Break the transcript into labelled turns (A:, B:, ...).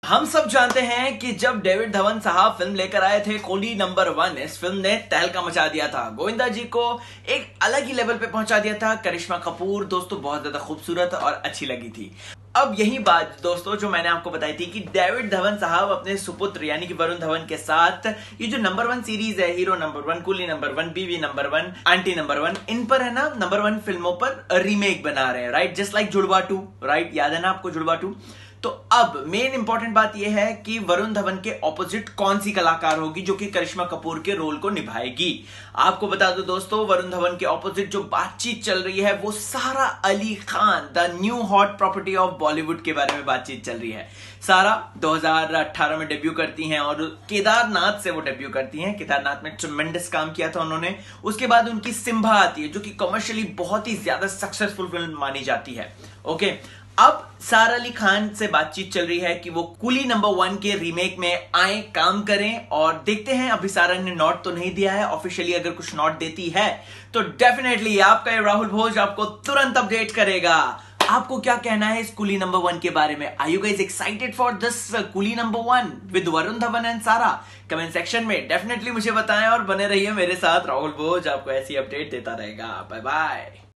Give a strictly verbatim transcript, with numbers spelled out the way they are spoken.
A: हम सब जानते हैं कि जब डेविड धवन साहब फिल्म लेकर आए थे कूली नंबर वन, इस फिल्म ने तहलका मचा दिया था। गोविंदा जी को एक अलग ही लेवल पे पहुंचा दिया था। करिश्मा कपूर दोस्तों बहुत ज्यादा खूबसूरत और अच्छी लगी थी। अब यही बात दोस्तों जो मैंने आपको बताई थी कि डेविड धवन साहब अपने सुपुत्र यानी कि वरुण धवन के साथ ये जो नंबर वन सीरीज है, hero number one, Coolie number one, Biwi number one, aunty number one, इन पर है ना नंबर वन फिल्मों पर रीमेक बना रहे हैं, right? Just like Judwaa two, right? याद है ना आपको जुड़वा टू? तो अब मेन इंपॉर्टेंट बात यह है कि वरुण धवन के ऑपोजिट कौन सी कलाकार होगी जो कि करिश्मा कपूर के रोल को निभाएगी। आपको बता दो दोस्तों, वरुण धवन के ऑपोजिट जो बातचीत चल रही है वो सारा Ali Khan, the new hot property of Bollywood के बारे में बातचीत चल रही है। सारा दो हज़ार अठारह में डेब्यू करती हैं और केदारनाथ से वो डेब्यू करती हैं। केदारनाथ में ट्रेमेंडस काम किया था उन्होंने। उसके बाद उनकी सिम्बा आती है जो कि कमर्शियली बहुत ही ज्यादा सक्सेसफुल फिल्म मानी जाती है। ओके, अब सारा अली खान से बातचीत चल रही है कि वो कूली नंबर वन के रीमेक में आए, काम करें, और देखते हैं। अभी सारा ने नोट तो नहीं दिया है ऑफिशियली, अगर कुछ नोट देती है तो डेफिनेटली आपका ये राहुल भोज आपको तुरंत अपडेट करेगा। आपको क्या कहना है इस कूली नंबर वन के बारे में? Are you guys excited for this Coolie number one with Varun Dhawan and Sara? Comment section में डेफिनेटली मुझे बताएं और बने रहिए मेरे साथ। राहुल भोज आपको ऐसी अपडेट देता रहेगा। Bye bye.